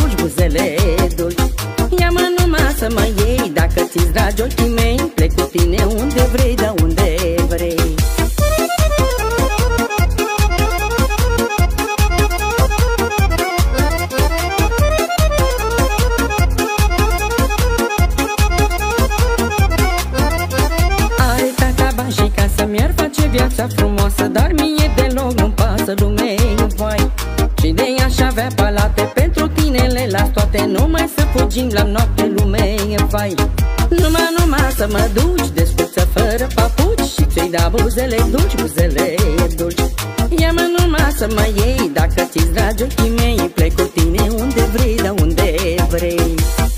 dulci, buzele dulci. Ia-mă numai să mă iei, dacă ți-ți dragi ochii mei, plec cu tine unde vrei, da unde vrei. Are tata bani și casă, mi-ar face viața frumoasă, dar mie deloc nu-mi pasă, lumei, vai. Și de aș avea palate, pentru tine le las toate, numai să fugim la noapte, lumei, vai. Numai să mă duci, desculță fără papuci, și ți-i da buzele dulci, buzele dulci. Ia-mă numai să mă iei, dacă ți-ți dragi ochii mei, plec cu tine unde vrei, da unde vrei.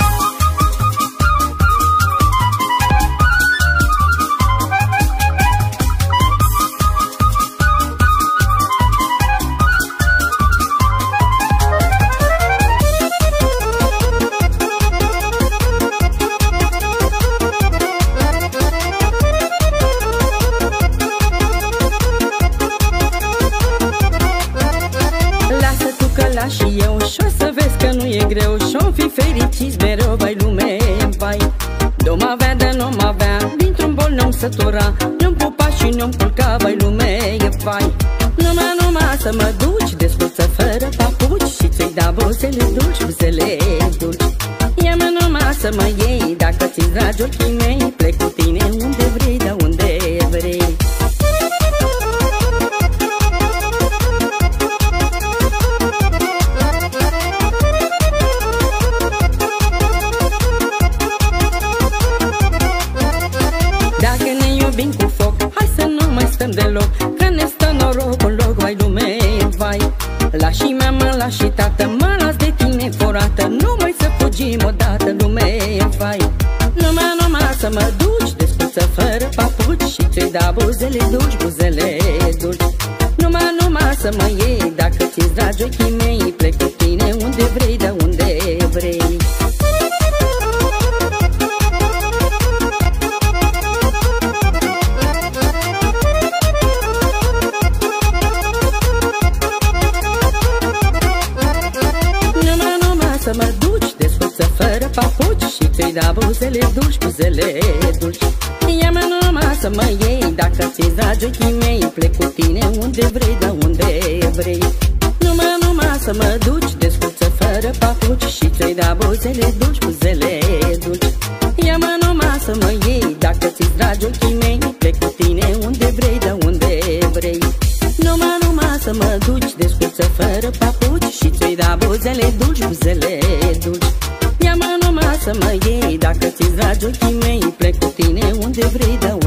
Și eu și-o să vezi că nu e greu, și-o fi fericiți mereu, vai lume, vai. De-om avea, de nu-m avea, dintr-un bol nu-mi sătura, nu-mi pupa și nu-mi culca, vai lume, vai. Numai să mă duci, desculță fără papuci, și ți-i da buzele dulci, buzele dulci. Ia-mă numai să mă iei, dacă ți-ți dragi ochii mei, plec cu tine unde vrei, da unde vrei. Dacă ne iubim cu foc, hai să nu mai stăm deloc, că ne stă noroc în loc, vai lume, vai. Lași mamă, lași tată, mă las de tine forată, numai să fugim odată, lume, vai. Numai să mă duci, desculță fără papuci, și ți-i da buzele dulci, buzele dulci. Numai să mă iei, dacă ți-ți dragi ochii mei, plec cu tine unde vrei, da unde vrei. Să mă duci, desculță fără papuci, și ți-i da buzele dulci, buzele dulci. Ia-mă numai să mă iei, dacă ți-ți dragi ochii mei, plec cu tine unde vrei, da unde vrei. Numai să mă duci, desculță fără papuci, și ți-i da buzele dulci, buzele dulci. Ia-mă numai să mă iei, dacă ți-ți dragi ochii mei, plec cu tine unde vrei, da unde vrei. Numai să mă duci, desculță fără papuci, și ți-i da buzele dulci, buzele dulci. Ia-mă numai să mă iei, dacă ți-ți dragi ochii mei, plec cu tine unde vrei, da